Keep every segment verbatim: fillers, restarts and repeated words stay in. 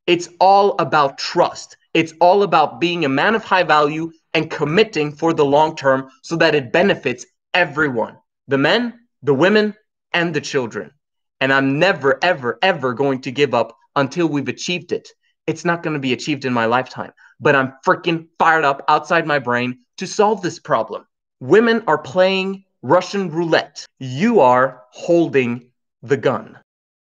It's all about trust. It's all about being a man of high value and committing for the long term so that it benefits everyone, the men, the women, and the children. And I'm never, ever, ever going to give up until we've achieved it. It's not going to be achieved in my lifetime, but I'm freaking fired up outside my brain to solve this problem. Women are playing Russian roulette. You are holding the gun.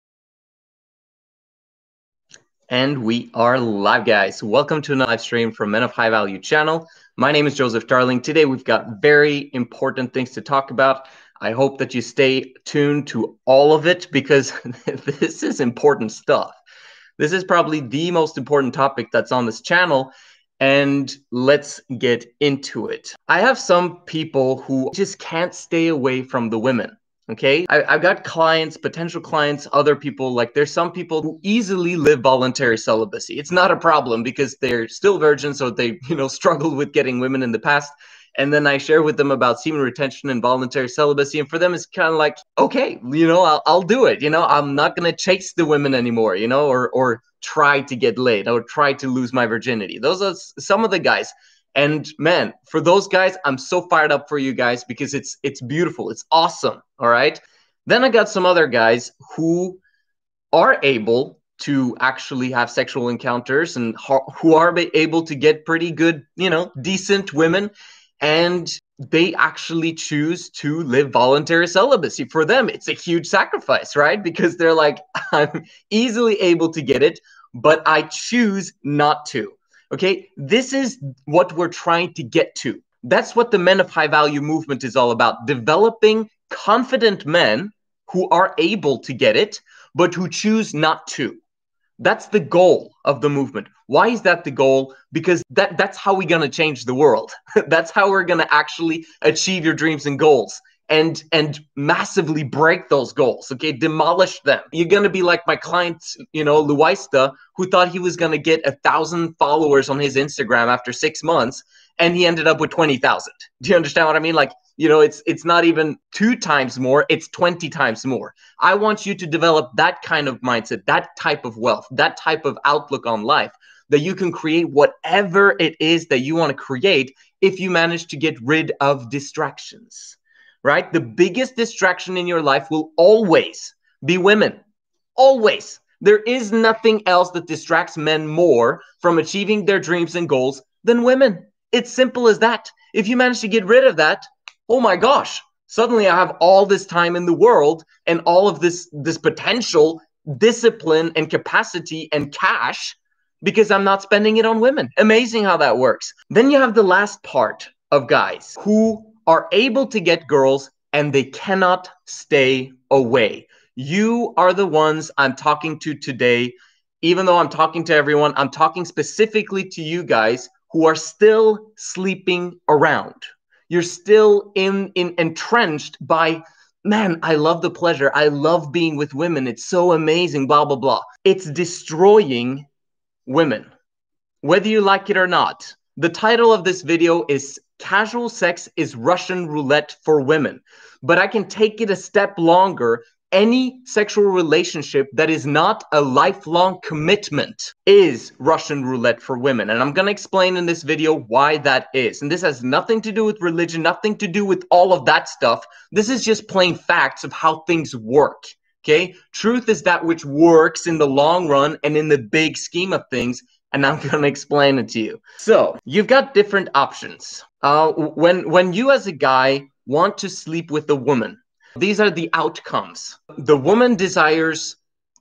And we are live, guys. Welcome to another live stream from Men of High Value channel. My name is Joseph Darling. Today we've got very important things to talk about. I hope that you stay tuned to all of it because this is important stuff. This is probably the most important topic that's on this channel, and let's get into it. I have some people who just can't stay away from the women. Okay, I, I've got clients, potential clients, other people, like there's some people who easily live voluntary celibacy. It's not a problem because they're still virgins, so they, you know, struggled with getting women in the past. And then I share with them about semen retention and voluntary celibacy. And for them, it's kind of like, okay, you know, I'll, I'll do it. You know, I'm not going to chase the women anymore, you know, or, or try to get laid or try to lose my virginity. Those are some of the guys. And man, for those guys, I'm so fired up for you guys because it's it's beautiful. It's awesome. All right. Then I got some other guys who are able to actually have sexual encounters and who are able to get pretty good, you know, decent women. And they actually choose to live voluntary celibacy. For them, it's a huge sacrifice, right? Because they're like, I'm easily able to get it, but I choose not to. Okay, this is what we're trying to get to. That's what the Men of High Value movement is all about. Developing confident men who are able to get it, but who choose not to. That's the goal of the movement. Why is that the goal? Because that, that's how we're going to change the world. That's how we're going to actually achieve your dreams and goals. And and massively break those goals, okay? Demolish them. You're going to be like my client, you know, Luista, who thought he was going to get a thousand followers on his Instagram after six months, and he ended up with twenty thousand. Do you understand what I mean? Like, you know, it's it's not even two times more, it's twenty times more. I want you to develop that kind of mindset, that type of wealth, that type of outlook on life, that you can create whatever it is that you want to create if you manage to get rid of distractions. Right? The biggest distraction in your life will always be women. Always. There is nothing else that distracts men more from achieving their dreams and goals than women. It's simple as that. If you manage to get rid of that, oh my gosh, suddenly I have all this time in the world and all of this, this potential discipline and capacity and cash because I'm not spending it on women. Amazing how that works. Then you have the last part of guys who are able to get girls and they cannot stay away. You are the ones I'm talking to today. Even though I'm talking to everyone, I'm talking specifically to you guys who are still sleeping around. You're still in, in entrenched by, man, I love the pleasure. I love being with women. It's so amazing, blah, blah, blah. It's destroying women, whether you like it or not. The title of this video is Casual Sex is Russian Roulette for Women. But I can take it a step longer. Any sexual relationship that is not a lifelong commitment is Russian roulette for women. And I'm going to explain in this video why that is. And this has nothing to do with religion, nothing to do with all of that stuff. This is just plain facts of how things work. Okay? Truth is that which works in the long run and in the big scheme of things. And I'm going to explain it to you. So you've got different options. Uh, when, when you as a guy want to sleep with a woman, these are the outcomes. The woman desires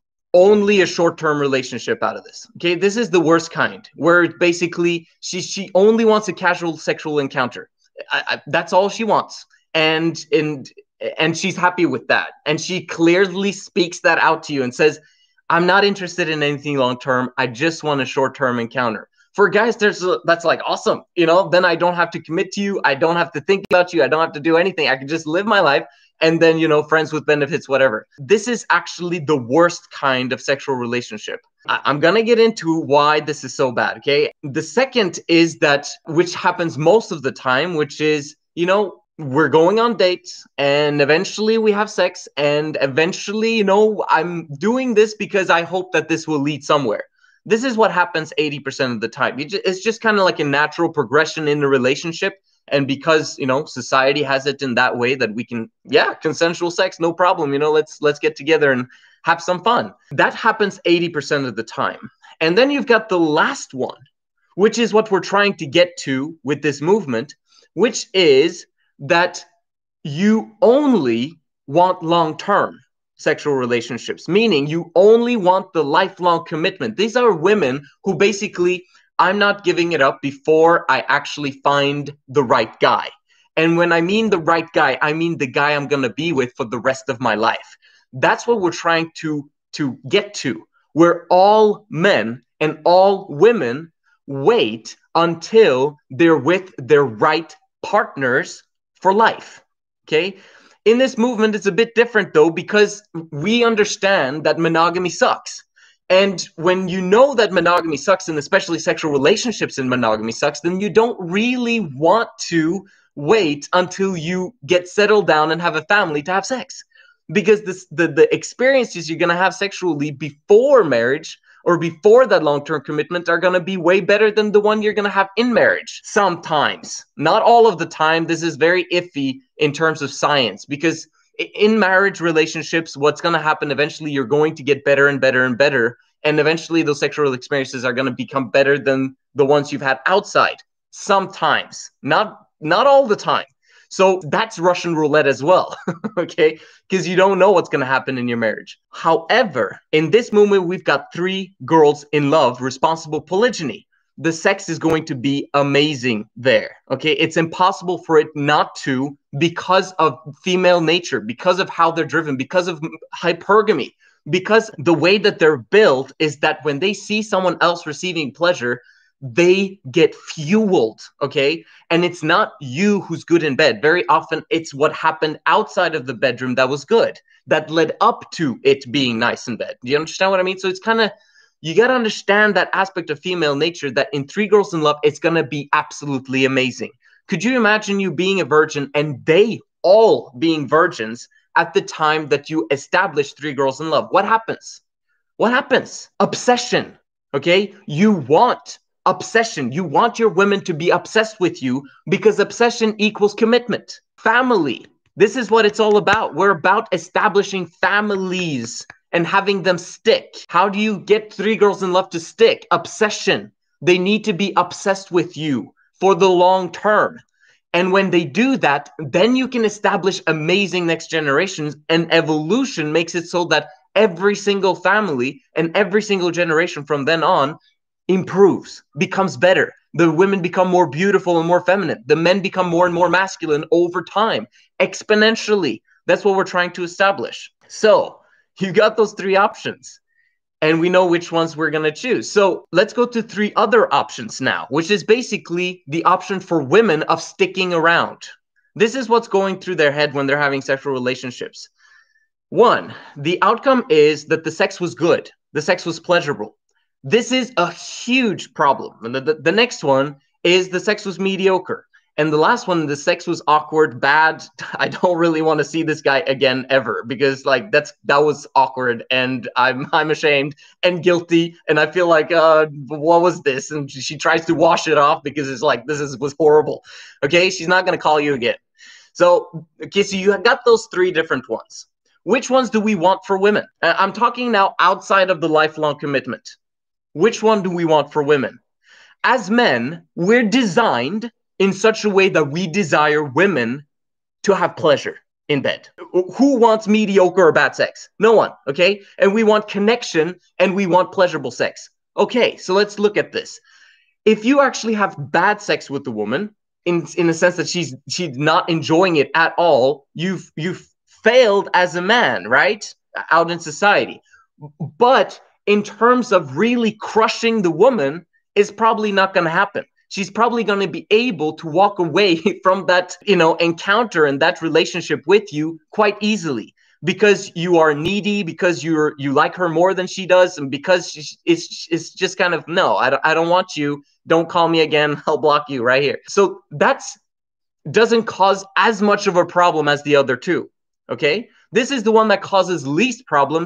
only a short-term relationship out of this. Okay, this is the worst kind, where basically she, she only wants a casual sexual encounter. I, I, that's all she wants. And, and, and she's happy with that. And she clearly speaks that out to you and says, I'm not interested in anything long-term. I just want a short-term encounter. For guys, there's a, that's like awesome. You know, then I don't have to commit to you. I don't have to think about you. I don't have to do anything. I can just live my life and then, you know, friends with benefits, whatever. This is actually the worst kind of sexual relationship. I I'm going to get into why this is so bad, okay? The second is that, which happens most of the time, which is, you know, we're going on dates and eventually we have sex and eventually, you know, I'm doing this because I hope that this will lead somewhere. This is what happens eighty percent of the time. It's just kind of like a natural progression in the relationship. And because, you know, society has it in that way that we can, yeah, consensual sex, no problem. You know, let's let's get together and have some fun. That happens eighty percent of the time. And then you've got the last one, which is what we're trying to get to with this movement, which is that you only want long-term sexual relationships, meaning you only want the lifelong commitment. These are women who basically, I'm not giving it up before I actually find the right guy. And when I mean the right guy, I mean the guy I'm going to be with for the rest of my life. That's what we're trying to, to get to, where all men and all women wait until they're with their right partners for life. Okay? In this movement, it's a bit different, though, because we understand that monogamy sucks. And when you know that monogamy sucks, and especially sexual relationships in monogamy sucks, then you don't really want to wait until you get settled down and have a family to have sex. Because this, the, the experiences you're going to have sexually before marriage or before that long-term commitment are going to be way better than the one you're going to have in marriage. Sometimes. Not all of the time. This is very iffy in terms of science, because in marriage relationships, what's going to happen eventually, you're going to get better and better and better. And eventually those sexual experiences are going to become better than the ones you've had outside. Sometimes. Not, not all the time. So that's Russian roulette as well, okay? Because you don't know what's going to happen in your marriage. However, in this moment, we've got three girls in love, responsible polygyny. The sex is going to be amazing there, okay? It's impossible for it not to, because of female nature, because of how they're driven, because of hypergamy, because the way that they're built is that when they see someone else receiving pleasure, they get fueled, okay? And it's not you who's good in bed. Very often, it's what happened outside of the bedroom that was good, that led up to it being nice in bed. Do you understand what I mean? So it's kind of, you got to understand that aspect of female nature, that in Three Girls in Love, it's going to be absolutely amazing. Could you imagine you being a virgin and they all being virgins at the time that you establish Three Girls in Love? What happens? What happens? Obsession, okay? You want obsession. You want your women to be obsessed with you because obsession equals commitment. Family. This is what it's all about. We're about establishing families and having them stick. How do you get Three Girls in Love to stick? Obsession. They need to be obsessed with you for the long term. And when they do that, then you can establish amazing next generations, and evolution makes it so that every single family and every single generation from then on improves, becomes better. The women become more beautiful and more feminine. The men become more and more masculine over time, exponentially. That's what we're trying to establish. So you got those three options, and we know which ones we're going to choose. So let's go to three other options now, which is basically the option for women of sticking around. This is what's going through their head when they're having sexual relationships. One, the outcome is that the sex was good. The sex was pleasurable. This is a huge problem. And the, the, the next one is the sex was mediocre. And the last one, the sex was awkward, bad. I don't really want to see this guy again ever, because like that's that was awkward, and I'm I'm ashamed and guilty, and I feel like uh what was this? And she, she tries to wash it off because it's like this is was horrible. Okay, she's not gonna call you again. So okay, so you got those three different ones. Which ones do we want for women? Uh, I'm talking now outside of the lifelong commitment. Which one do we want for women? As men, we're designed in such a way that we desire women to have pleasure in bed. Who wants mediocre or bad sex? No one, okay? And we want connection, and we want pleasurable sex. Okay, so let's look at this. If you actually have bad sex with the woman, in in the sense that she's she's not enjoying it at all, you've you've failed as a man, right? Out in society. But in terms of really crushing the woman, is probably not going to happen. She's probably going to be able to walk away from that, you know, encounter and that relationship with you quite easily, because you are needy, because you're you like her more than she does, and because she, it's it's just kind of, no, I don't, I don't want you. Don't call me again. I'll block you right here. So that's doesn't cause as much of a problem as the other two. Okay, this is the one that causes least problems.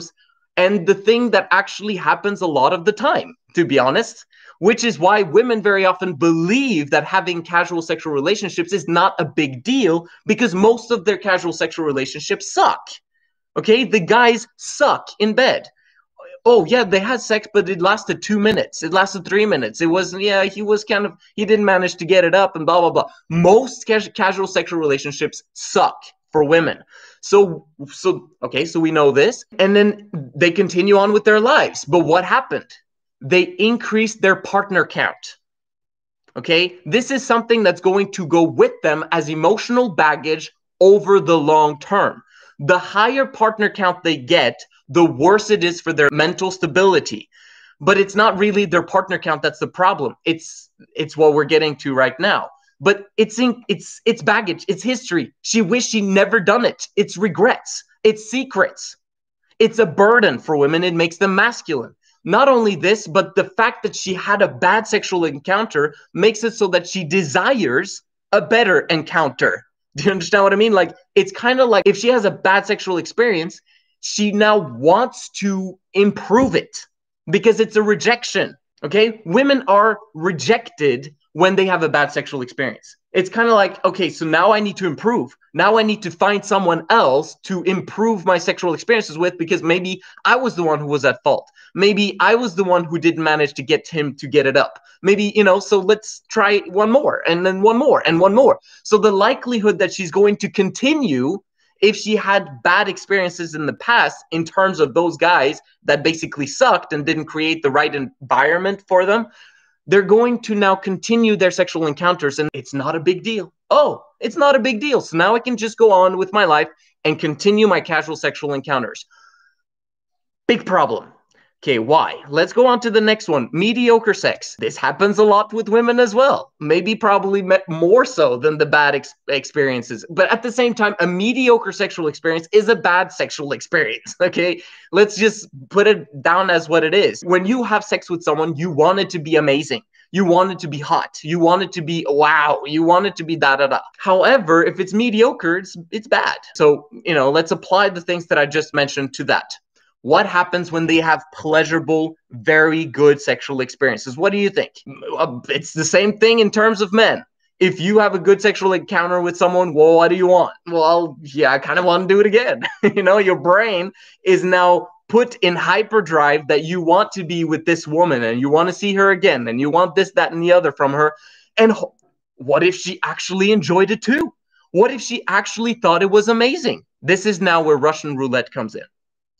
and the thing that actually happens a lot of the time, to be honest, which is why women very often believe that having casual sexual relationships is not a big deal, because most of their casual sexual relationships suck. Okay, the guys suck in bed. Oh yeah, they had sex, but it lasted two minutes. It lasted three minutes. It was, yeah, he was kind of, he didn't manage to get it up and blah, blah, blah. Most ca casual sexual relationships suck for women. So, so, okay, so we know this. And then they continue on with their lives. But what happened? They increased their partner count. Okay, this is something that's going to go with them as emotional baggage over the long term. The higher partner count they get, the worse it is for their mental stability. But it's not really their partner count that's the problem. It's it's what we're getting to right now. But it's in, it's it's baggage. It's history. She wished she never done it. It's regrets. It's secrets. It's a burden for women. It makes them masculine. Not only this, but the fact that she had a bad sexual encounter makes it so that she desires a better encounter. Do you understand what I mean? Like, it's kind of like if she has a bad sexual experience, she now wants to improve it because it's a rejection. Okay? Women are rejected when they have a bad sexual experience. It's kind of like, okay, so now I need to improve. Now I need to find someone else to improve my sexual experiences with, because maybe I was the one who was at fault. Maybe I was the one who didn't manage to get him to get it up. Maybe, you know, so let's try one more and then one more and one more. So the likelihood that she's going to continue, if she had bad experiences in the past in terms of those guys that basically sucked and didn't create the right environment for them, they're going to now continue their sexual encounters, and it's not a big deal. Oh, it's not a big deal. So now I can just go on with my life and continue my casual sexual encounters. Big problem. Okay, why? Let's go on to the next one. Mediocre sex. This happens a lot with women as well. Maybe probably more so than the bad ex experiences. But at the same time, a mediocre sexual experience is a bad sexual experience, okay? Let's just put it down as what it is. When you have sex with someone, you want it to be amazing. You want it to be hot. You want it to be wow. You want it to be da-da-da. However, if it's mediocre, it's, it's bad. So, you know, let's apply the things that I just mentioned to that. What happens when they have pleasurable, very good sexual experiences? What do you think? It's the same thing in terms of men. If you have a good sexual encounter with someone, well, what do you want? Well, yeah, I kind of want to do it again. You know, your brain is now put in hyperdrive that you want to be with this woman and you want to see her again and you want this, that, and the other from her. And what if she actually enjoyed it too? What if she actually thought it was amazing? This is now where Russian roulette comes in.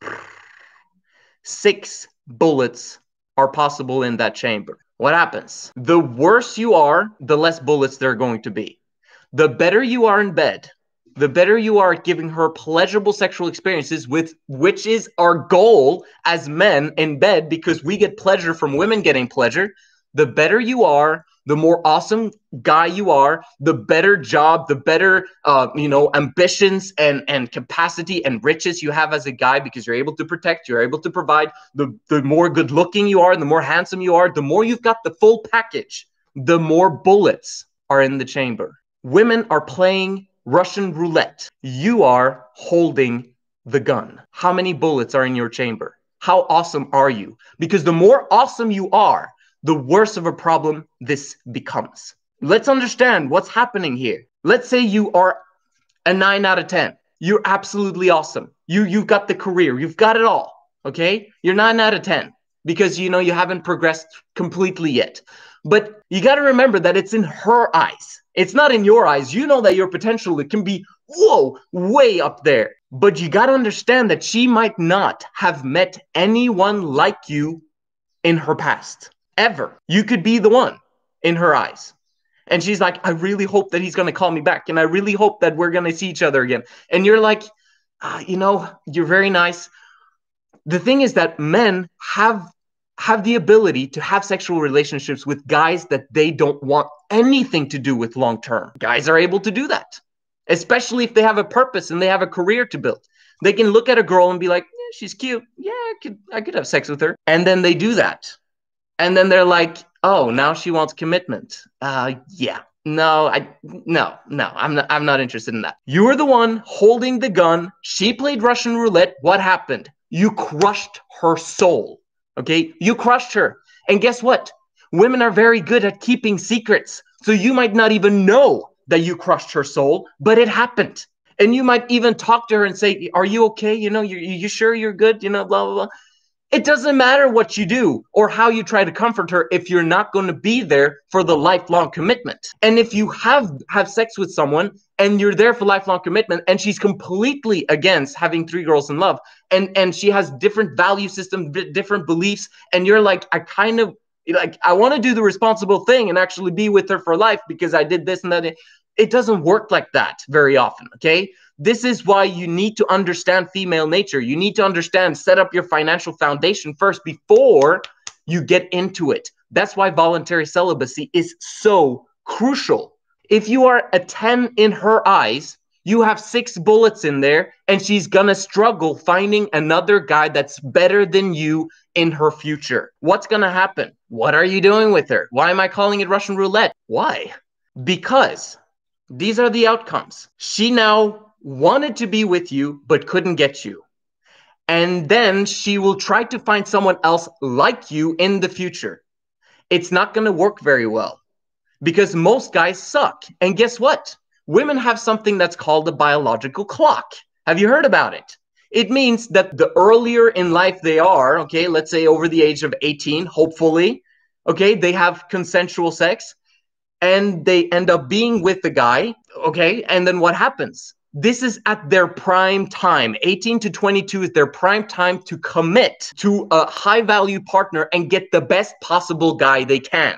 Six bullets are possible in that chamber. What happens? The worse you are, the less bullets there are going to be. The better you are in bed, the better you are at giving her pleasurable sexual experiences, with which is our goal as men in bed, because we get pleasure from women getting pleasure. The better you are, the more awesome guy you are, the better job, the better, uh, you know, ambitions and, and capacity and riches you have as a guy, because you're able to protect, you're able to provide. The, the more good looking you are, the more handsome you are, the more you've got the full package, the more bullets are in the chamber. Women are playing Russian roulette. You are holding the gun. How many bullets are in your chamber? How awesome are you? Because the more awesome you are, the worse of a problem this becomes. Let's understand what's happening here. Let's say you are a nine out of ten. You're absolutely awesome. You, you've got the career. You've got it all, okay? You're nine out of ten because, you know, you haven't progressed completely yet. But you got to remember that it's in her eyes. It's not in your eyes. You know that your potential, it can be, whoa, way up there. But you got to understand that she might not have met anyone like you in her past. Ever. You could be the one in her eyes. And she's like, I really hope that he's going to call me back. And I really hope that we're going to see each other again. And you're like, ah, you know, you're very nice. The thing is that men have, have the ability to have sexual relationships with guys that they don't want anything to do with long term. Guys are able to do that, especially if they have a purpose and they have a career to build. They can look at a girl and be like, yeah, she's cute. Yeah, I could, I could have sex with her. And then they do that. And then they're like, oh, now she wants commitment. Uh, yeah, no, I, no, no, I'm not, I'm not interested in that. You were the one holding the gun. She played Russian roulette. What happened? you crushed her soul. Okay? You crushed her. And guess what? Women are very good at keeping secrets. So you might not even know that you crushed her soul, but it happened. And you might even talk to her and say, are you okay? You know, you you sure you're good? You know, blah, blah, blah. It doesn't matter what you do or how you try to comfort her if you're not going to be there for the lifelong commitment. And if you have have sex with someone and you're there for lifelong commitment and she's completely against having three girls in love and, and she has different value systems, different beliefs, and you're like, I kind of like, I want to do the responsible thing and actually be with her for life because I did this and that. It doesn't work like that very often, okay? This is why you need to understand female nature. You need to understand, set up your financial foundation first before you get into it. That's why voluntary celibacy is so crucial. If you are a ten in her eyes, you have six bullets in there, and she's gonna struggle finding another guy that's better than you in her future. What's gonna happen? What are you doing with her? Why am I calling it Russian roulette? Why? Because these are the outcomes. She now wanted to be with you, but couldn't get you. And then she will try to find someone else like you in the future. It's not going to work very well because most guys suck. And guess what? Women have something that's called a biological clock. Have you heard about it? It means that the earlier in life they are, okay, let's say over the age of eighteen, hopefully, okay, they have consensual sex and they end up being with the guy, okay, and then what happens? This is at their prime time. eighteen to twenty-two is their prime time to commit to a high-value partner and get the best possible guy they can.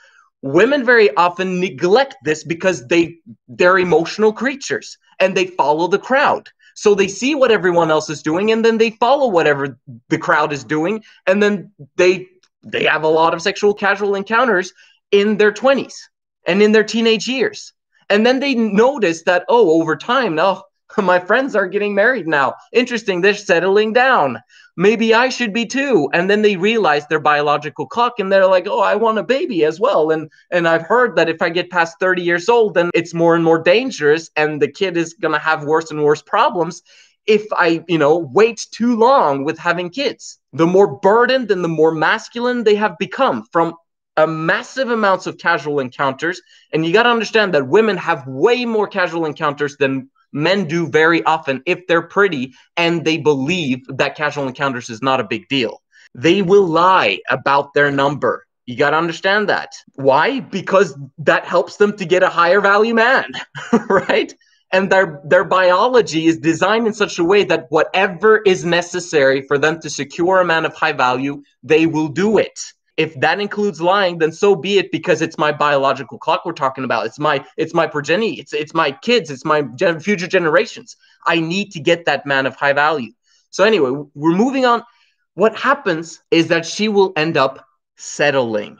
Women very often neglect this because they, they're emotional creatures and they follow the crowd. So they see what everyone else is doing and then they follow whatever the crowd is doing, and then they they have a lot of sexual casual encounters in their twenties and in their teenage years. And then they notice that, oh, over time, oh, my friends are getting married now. Interesting, they're settling down. Maybe I should be too. And then they realize their biological clock and they're like, oh, I want a baby as well. And and I've heard that if I get past thirty years old, then it's more and more dangerous and the kid is going to have worse and worse problems if I, you know, wait too long with having kids. The more burdened and the more masculine they have become from a massive amounts of casual encounters. And you got to understand that women have way more casual encounters than men do very often if they're pretty and they believe that casual encounters is not a big deal. They will lie about their number. You got to understand that. Why? Because that helps them to get a higher value man, right? And their, their biology is designed in such a way that whatever is necessary for them to secure a man of high value, they will do it. If that includes lying, then so be it, because it's my biological clock we're talking about. It's my it's my progeny. It's it's my kids. It's my gen- future generations. I need to get that man of high value. So anyway, we're moving on. What happens is that she will end up settling.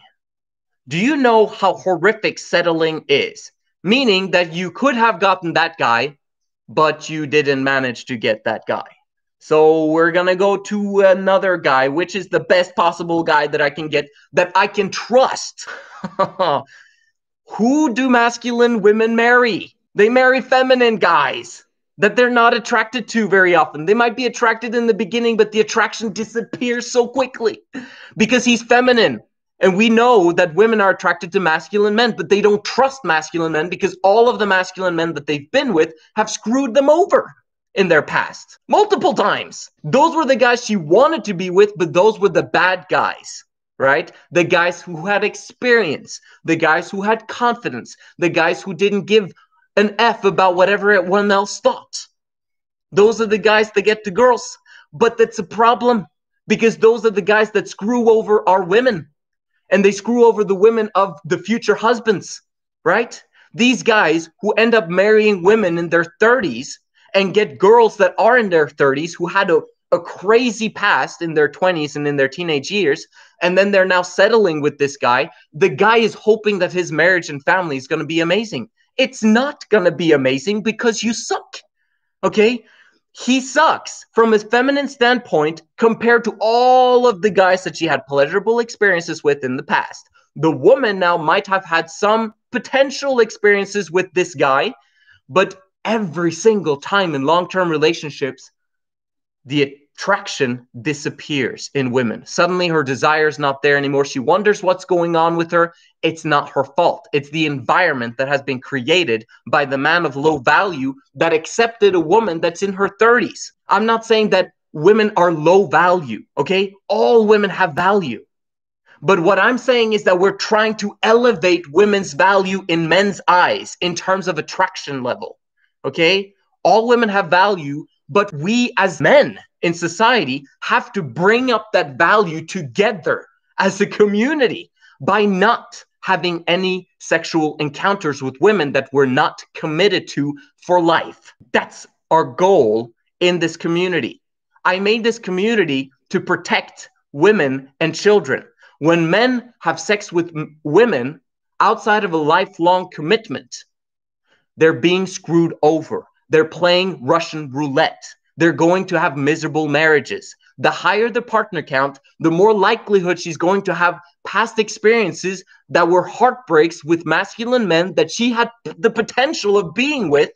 Do you know how horrific settling is? Meaning that you could have gotten that guy, but you didn't manage to get that guy. So we're going to go to another guy, which is the best possible guy that I can get, that I can trust. Who do masculine women marry? They marry feminine guys that they're not attracted to very often. They might be attracted in the beginning, but the attraction disappears so quickly because he's feminine. And we know that women are attracted to masculine men, but they don't trust masculine men because all of the masculine men that they've been with have screwed them over in their past, multiple times. Those were the guys she wanted to be with, but those were the bad guys, right? The guys who had experience, the guys who had confidence, the guys who didn't give an F about whatever everyone else thought. Those are the guys that get the girls. But that's a problem because those are the guys that screw over our women, and they screw over the women of the future husbands, right? These guys who end up marrying women in their thirties and get girls that are in their thirties who had a, a crazy past in their twenties and in their teenage years, and then they're now settling with this guy. The guy is hoping that his marriage and family is going to be amazing. It's not going to be amazing because you suck, okay? He sucks from a feminine standpoint compared to all of the guys that she had pleasurable experiences with in the past. The woman now might have had some potential experiences with this guy, but every single time in long-term relationships, the traction disappears in women. Suddenly her desire is not there anymore. She wonders what's going on with her. It's not her fault. It's the environment that has been created by the man of low value that accepted a woman that's in her thirties. I'm not saying that women are low value, okay? All women have value. But what I'm saying is that we're trying to elevate women's value in men's eyes in terms of attraction level, okay? All women have value, but we as men in society have to bring up that value together as a community by not having any sexual encounters with women that we're not committed to for life. That's our goal in this community. I made this community to protect women and children. When men have sex with m- women outside of a lifelong commitment, they're being screwed over. They're playing Russian roulette. They're going to have miserable marriages. The higher the partner count, the more likelihood she's going to have past experiences that were heartbreaks with masculine men that she had the potential of being with.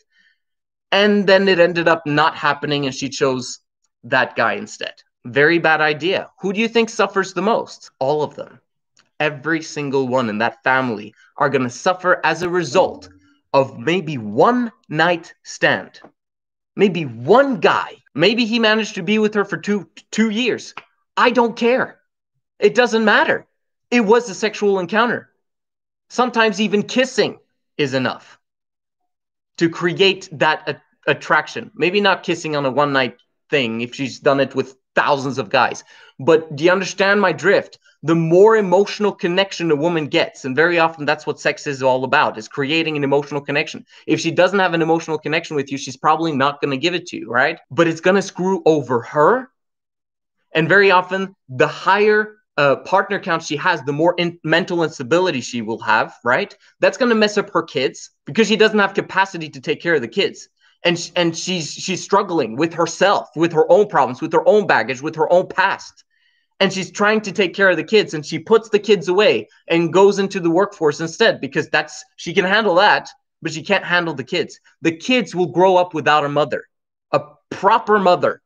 And then it ended up not happening and she chose that guy instead. Very bad idea. Who do you think suffers the most? All of them. Every single one in that family are going to suffer as a result of maybe one night stand. Maybe one guy. Maybe he managed to be with her for two, two years. I don't care. It doesn't matter. It was a sexual encounter. Sometimes even kissing is enough to create that a- attraction. Maybe not kissing on a one night thing if she's done it with thousands of guys. But do you understand my drift? The more emotional connection a woman gets, and very often that's what sex is all about, is creating an emotional connection. If she doesn't have an emotional connection with you, she's probably not going to give it to you, right? But it's going to screw over her. And very often, the higher uh, partner count she has, the more in- mental instability she will have, right? That's going to mess up her kids because she doesn't have capacity to take care of the kids. And, and she's she's struggling with herself, with her own problems, with her own baggage, with her own past. And she's trying to take care of the kids, and she puts the kids away and goes into the workforce instead because that's she can handle that, but she can't handle the kids. The kids will grow up without a mother, a proper mother,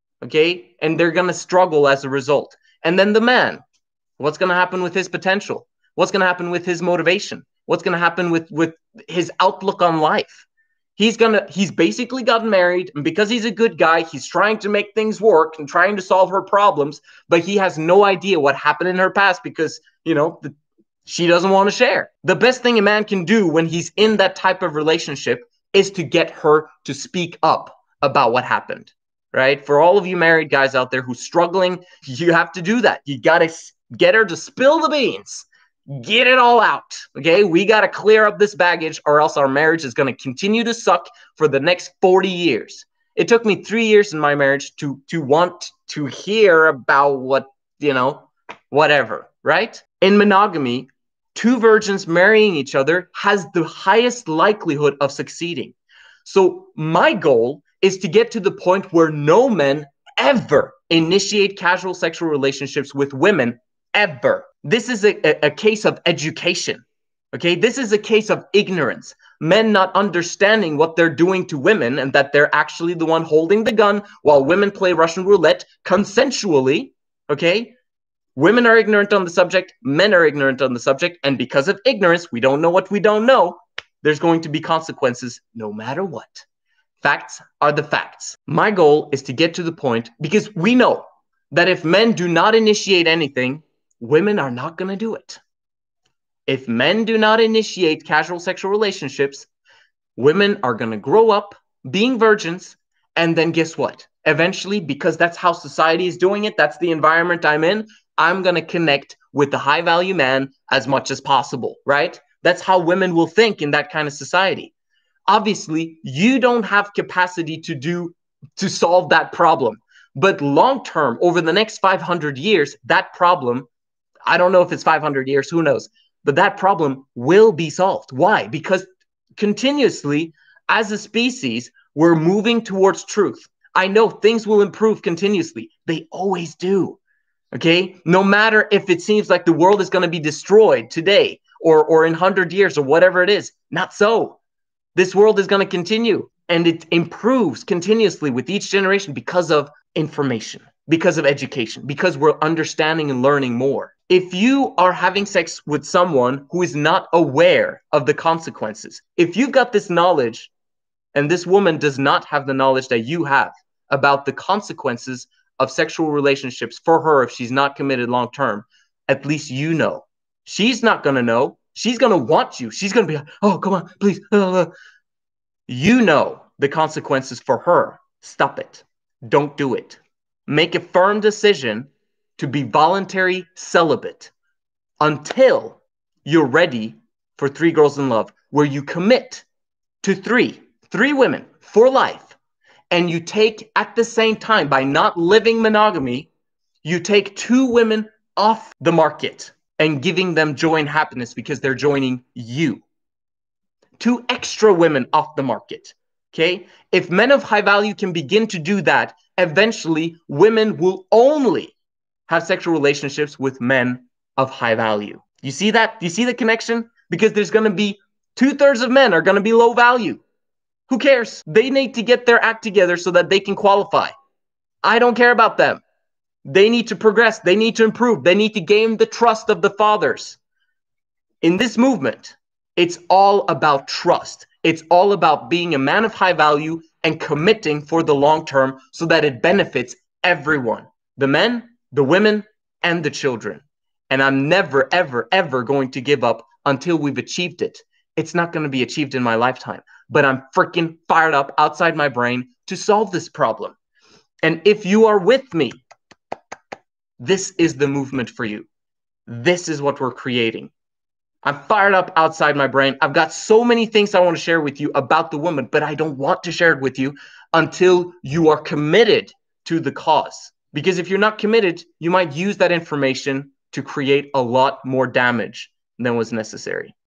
okay? And they're going to struggle as a result. And then the man, what's going to happen with his potential? What's going to happen with his motivation? What's going to happen with, with his outlook on life? He's gonna, he's basically gotten married, and because he's a good guy, he's trying to make things work and trying to solve her problems, but he has no idea what happened in her past because, you know, the, she doesn't want to share. The best thing a man can do when he's in that type of relationship is to get her to speak up about what happened, right? For all of you married guys out there who's struggling, you have to do that. You got to get her to spill the beans. Get it all out, okay? We got to clear up this baggage or else our marriage is going to continue to suck for the next forty years. It took me three years in my marriage to, to want to hear about what, you know, whatever, right? In monogamy, two virgins marrying each other has the highest likelihood of succeeding. So my goal is to get to the point where no men ever initiate casual sexual relationships with women, ever. This is a, a, a case of education, okay? This is a case of ignorance. Men not understanding what they're doing to women and that they're actually the one holding the gun while women play Russian roulette consensually, okay? Women are ignorant on the subject, men are ignorant on the subject, and because of ignorance, we don't know what we don't know, there's going to be consequences no matter what. Facts are the facts. My goal is to get to the point, because we know that if men do not initiate anything, women are not going to do it. If men do not initiate casual sexual relationships, women are going to grow up being virgins, and then guess what? Eventually, because that's how society is doing it, that's the environment I'm in, I'm going to connect with the high value man as much as possible, right? That's how women will think in that kind of society. Obviously, you don't have capacity to do to solve that problem. But long term, over the next five hundred years, that problem, I don't know if it's five hundred years, who knows, but that problem will be solved. Why? Because continuously, as a species, we're moving towards truth. I know things will improve continuously. They always do. Okay? No matter if it seems like the world is going to be destroyed today or, or in one hundred years or whatever it is, not so. This world is going to continue, and it improves continuously with each generation because of information, because of education, because we're understanding and learning more. If you are having sex with someone who is not aware of the consequences, if you've got this knowledge and this woman does not have the knowledge that you have about the consequences of sexual relationships for her if she's not committed long term, at least you know. She's not going to know. She's going to want you. She's going to be like, oh, come on, please. You know the consequences for her. Stop it. Don't do it. Make a firm decision to be voluntary celibate until you're ready for Three Girls in Love, where you commit to three, three women for life. And you take, at the same time, by not living monogamy, you take two women off the market and giving them joy and happiness because they're joining you. Two extra women off the market. Okay? If men of high value can begin to do that, eventually women will only have sexual relationships with men of high value. You see that? You see the connection? Because there's going to be two-thirds of men are going to be low value. Who cares? They need to get their act together so that they can qualify. I don't care about them. They need to progress. They need to improve. They need to gain the trust of the fathers. In this movement, it's all about trust. It's all about being a man of high value and committing for the long term so that it benefits everyone. The men, the women, and the children. And I'm never, ever, ever going to give up until we've achieved it. It's not going to be achieved in my lifetime, but I'm freaking fired up outside my brain to solve this problem. And if you are with me, this is the movement for you. This is what we're creating. I'm fired up outside my brain. I've got so many things I want to share with you about the woman, but I don't want to share it with you until you are committed to the cause. Because if you're not committed, you might use that information to create a lot more damage than was necessary.